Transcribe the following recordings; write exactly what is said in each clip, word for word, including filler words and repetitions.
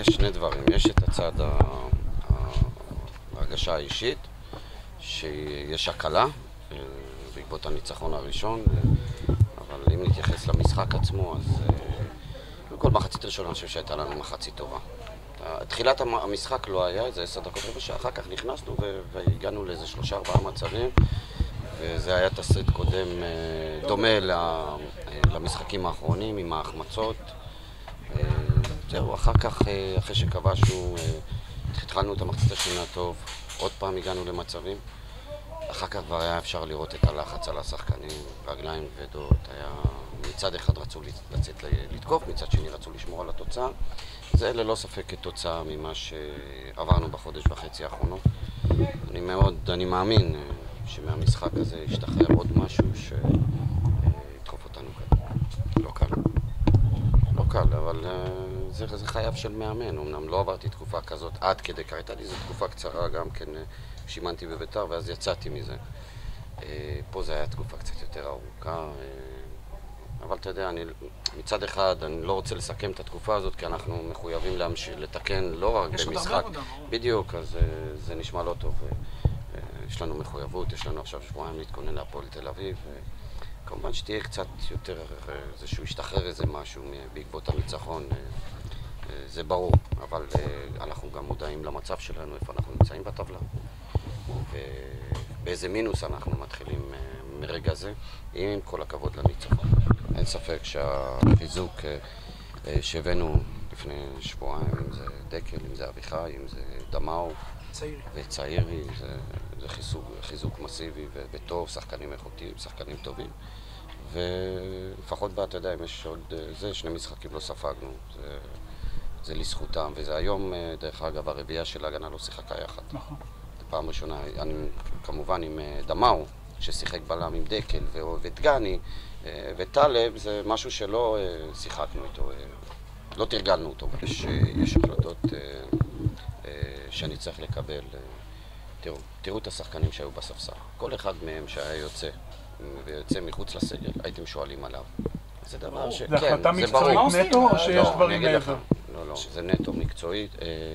יש שני דברים. יש את הצד ההרגשה האישית, שיש הקלה בעקבות הניצחון הראשון, אבל אם נתייחס למשחק עצמו, אז כל מחצית ראשונה אני חושב שהייתה לנו מחצית טובה. תחילת המשחק לא היה, זה עשר דקות רבע שעה, אחר כך נכנסנו והגענו לאיזה שלושה ארבעה מצבים, וזה היה תסריט קודם דומה למשחקים האחרונים עם ההחמצות. זהו, אחר כך, אחרי שכבשנו, התחלנו את המחצית השנייה טוב, עוד פעם הגענו למצבים. אחר כך כבר היה אפשר לראות את הלחץ על השחקנים, רגליים כבדות, היה מצד אחד רצו לצאת לתקוף, מצד שני רצו לשמור על התוצאה. זה ללא ספק כתוצאה ממה שעברנו בחודש וחצי האחרונות. אני מאוד, אני מאמין שמהמשחק הזה ישתחרר עוד משהו שידחוף אותנו כאן. לא קל. לא קל, אבל זה, זה חייב של מאמן. אמנם לא עברתי תקופה כזאת עד כדי כך. הייתה לי זו תקופה קצרה גם כן, שימנתי בביתר ואז יצאתי מזה. פה זה היה תקופה קצת יותר ארוכה. אבל אתה יודע, אני, מצד אחד אני לא רוצה לסכם את התקופה הזאת כי אנחנו מחויבים להמשיך, לתקן לא רק במשחק. בדיוק, אז זה נשמע לא טוב. יש לנו מחויבות, יש לנו עכשיו שבועיים להתכונן להפועל תל אביב. כמובן שתהיה קצת יותר, איזשהו ישתחרר איזה משהו בעקבות הניצחון, זה ברור. אבל אנחנו גם מודעים למצב שלנו, איפה אנחנו נמצאים בטבלה. ובאיזה מינוס אנחנו מתחילים מרגע זה, עם כל הכבוד לניצחון. אין ספק שהחיזוק שהבאנו לפני שבועיים, אם זה דקל, אם זה אביחי, אם זה דמאו וצעירי, זה, זה חיזוק, חיזוק מסיבי וטוב, שחקנים איכותיים, שחקנים טובים. ולפחות בה, אתה יודע, אם יש עוד, זה שני משחקים לא ספגנו, זה, זה לזכותם, וזה היום, דרך אגב, הרביעייה של ההגנה לא שיחקה יחד. נכון. פעם ראשונה, אני כמובן עם דמאו, ששיחק בלם עם דקל ודגני וטלב, זה משהו שלא שיחקנו איתו, לא תרגלנו אותו. יש, יש החלטות שאני צריך לקבל. תראו, תראו את השחקנים שהיו בספסל. כל אחד מהם שהיה יוצא ויוצא מחוץ לסגל, הייתם שואלים עליו. זה דבר ש... זה החלטה מקצועית נטו או שיש דברים מעבר? לא, לא, זה נטו מקצועית.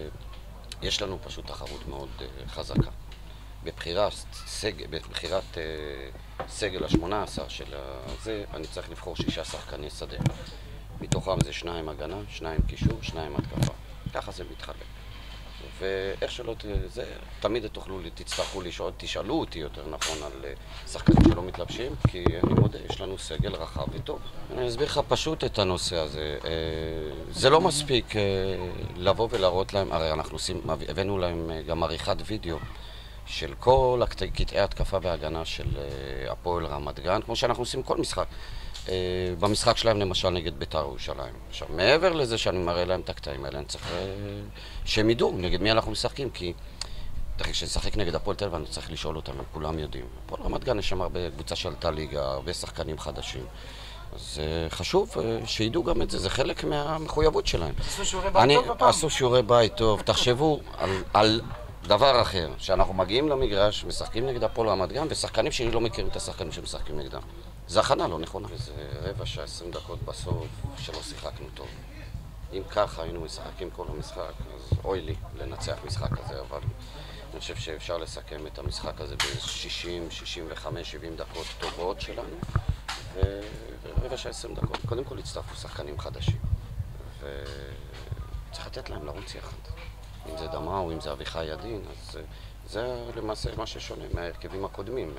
יש לנו פשוט תחרות מאוד חזקה. בבחירת סגל, בבחירת סגל ה-שמונה עשר של זה, אני צריך לבחור שישה שחקני שדה. מתוכם זה שניים הגנה, שניים קישור, שניים התקפה. ככה זה מתחלק. ואיך שלא, זה, תמיד תוכלו, תצטרכו לשאול, תשאלו אותי יותר נכון על שחקנים שלא מתלבשים, כי אני מודה, יש לנו סגל רחב וטוב. אני אסביר לך פשוט את הנושא הזה. זה לא מספיק לבוא ולהראות להם, הרי אנחנו עושים, הבאנו להם גם עריכת וידאו של כל קטעי התקפה והגנה של הפועל רמת גן, כמו שאנחנו עושים כל משחק. במשחק שלהם למשל נגד בית"ר ירושלים. עכשיו, מעבר לזה שאני מראה להם את הקטעים האלה, אני צריך שהם ידעו נגד מי אנחנו משחקים, כי כשנשחק נגד הפועל תל אביב אני צריך לשאול אותם, הם כולם יודעים. הפועל רמת גן יש שם הרבה קבוצה שעלתה ליגה, הרבה שחקנים חדשים. אז חשוב שידעו גם את זה, זה חלק מהמחויבות שלהם. עשו שיעורי בית טוב הפעם? עשו שיעורי בית טוב, תחשבו על, על דבר אחר, שאנחנו מגיעים למגרש, משחקים נגד הפועל רמת גן, ושחקנים שלי לא מכירים את השחקנים שמשחקים נגדם. זה הכנה לא נכונה. זה רבע שעה, עשרים דקות בסוף, שלא שיחקנו טוב. אם ככה היינו משחקים כל המשחק, אז אוי לי לנצח משחק הזה, אבל אני חושב שאפשר לסכם את המשחק הזה ב-שישים, שישים וחמש, שבעים דקות טובות שלנו, ורבע שעה, עשרים דקות. קודם כל הצטרפו שחקנים חדשים, וצריך לתת להם לרוץ יחד. אם זה דמאו, אם זה אביחי ידין, אז זה למעשה מה ששונה מהרכבים הקודמים.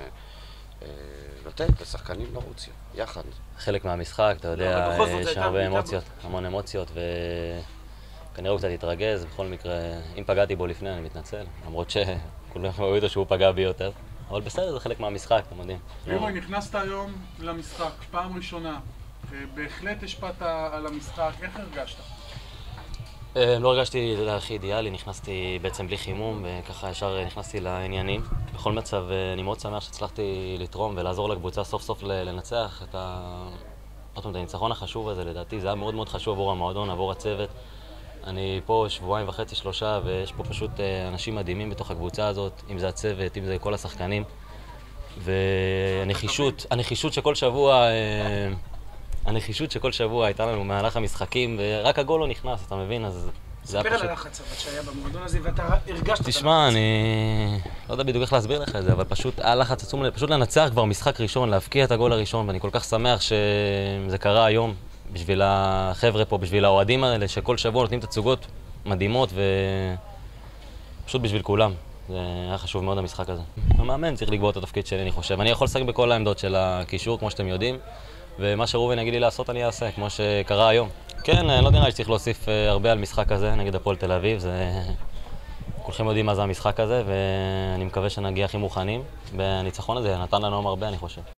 לתת לשחקנים לרוץ יחד. חלק מהמשחק, אתה יודע, יש הרבה אמוציות, המון אמוציות, וכנראה הוא קצת התרגז. בכל מקרה, אם פגעתי בו לפני, אני מתנצל, למרות שכולם ראו איתו שהוא פגע בי יותר. אבל בסדר, זה חלק מהמשחק, אתם יודעים. לירוי, נכנסת היום למשחק, פעם ראשונה. בהחלט השפעת על המשחק, איך הרגשת? לא הרגשתי הכי אידיאלי, נכנסתי בעצם בלי חימום וככה ישר נכנסתי לעניינים. בכל מצב אני מאוד שמח שהצלחתי לתרום ולעזור לקבוצה סוף סוף לנצח את הניצחון החשוב הזה. לדעתי זה היה מאוד מאוד חשוב עבור המועדון, עבור הצוות. אני פה שבועיים וחצי, שלושה, ויש פה פשוט אנשים מדהימים בתוך הקבוצה הזאת, אם זה הצוות, אם זה כל השחקנים. והנחישות, הנחישות שכל שבוע... הנחישות שכל שבוע הייתה לנו במהלך המשחקים, ורק הגול לא נכנס, אתה מבין? אז ספר על הלחץ אבל שהיה במועדון הזה, ואתה הרגשת את הלחץ. תשמע, אני לא יודע בדיוק איך להסביר לך את זה, אבל פשוט היה לחץ עצום, פשוט לנצח כבר משחק ראשון, להבקיע את הגול הראשון, ואני כל כך שמח שזה קרה היום בשביל החבר'ה פה, בשביל האוהדים האלה, שכל שבוע נותנים תצוגות מדהימות, ופשוט בשביל כולם. זה היה חשוב מאוד המשחק הזה. המאמן צריך לקבוע את התפקיד שלי, אני חושב. אני יכול לשחק בכל העמדות של הקישור, כמו שאתם יודעים, ומה שראובן יגיד לי לעשות אני אעשה, כמו שקרה היום. כן, לא נראה לי שצריך להוסיף הרבה על משחק הזה נגד הפועל תל אביב. זה... כולכם יודעים מה זה המשחק הזה, ואני מקווה שנגיע הכי מוכנים. בניצחון הזה נתן לנו הרבה, אני חושב.